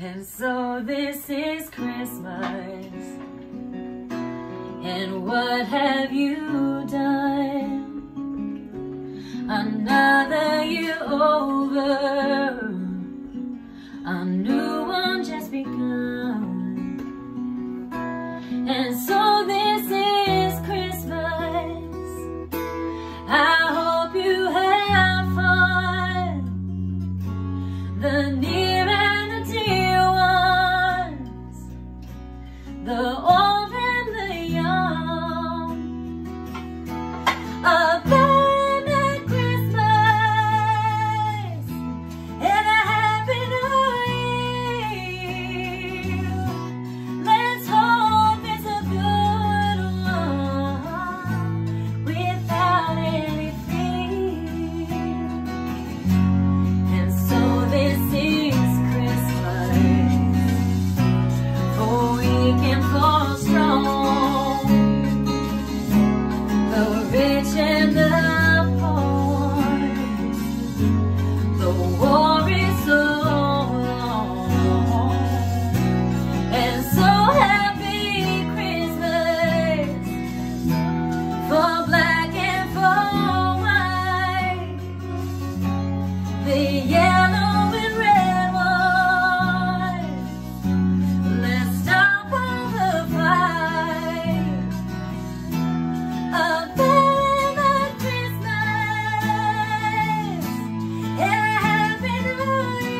And so this is Christmas, and what have you done? Another year over, a new one just begun. And so this is Christmas, I hope you have fun. The near and the dear ones, the old and the young. A very Merry Christmas and a Happy New Year. Let's hope it's a good one without any fear. And so this is Christmas, for weak and for strong, the rich and the poor. The war is so long, and so happy Christmas for black and for white, the yellow and red ones. Let's stop all the fight. A very Merry Christmas and a Happy New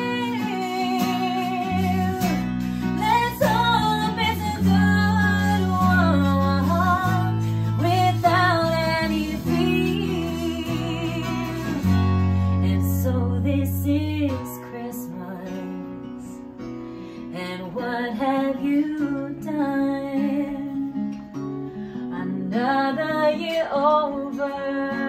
Year. Let's hope it's a good one without any fear. And so this is Christmas, and what have you done? Another year over,